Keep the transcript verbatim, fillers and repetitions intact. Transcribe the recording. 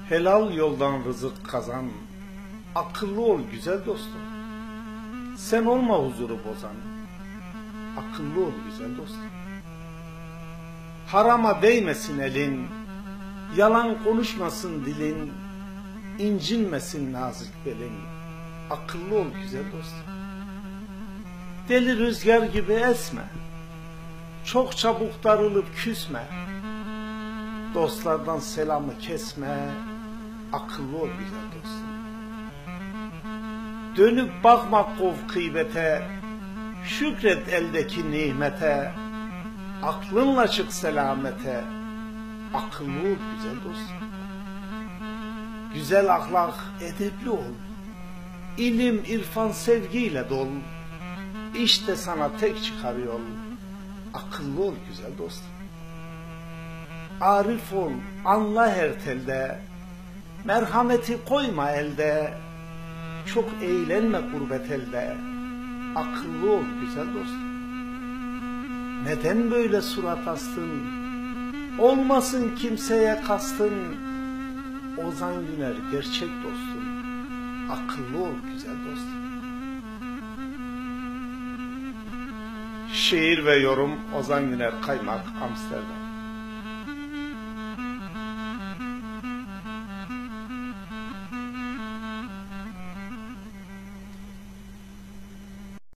Helal yoldan rızık kazan, akıllı ol güzel dostum. Sen olma huzuru bozan, akıllı ol güzel dostum. Harama değmesin elin, yalan konuşmasın dilin, incinmesin nazik belin, akıllı ol güzel dostum. Deli rüzgar gibi esme, çok çabuk darılıp küsme, dostlardan selamı kesme, akıllı ol güzel dostum. Dönüp bakma kov kıybete, şükret eldeki nimete, aklınla çık selamete, akıllı ol güzel dostum. Güzel ahlak edepli ol, ilim irfan sevgiyle dol, İşte sana tek çıkar yol, akıllı ol güzel dostum. Arif ol, anla her telde, merhameti koyma elde, çok eğlenme gurbet elde, akıllı ol güzel dostum. Neden böyle surat astın, olmasın kimseye kastın, Ozan Güner gerçek dostum, akıllı ol güzel dostum. Şiir ve yorum Ozan Güner Kaymak, Amsterdam.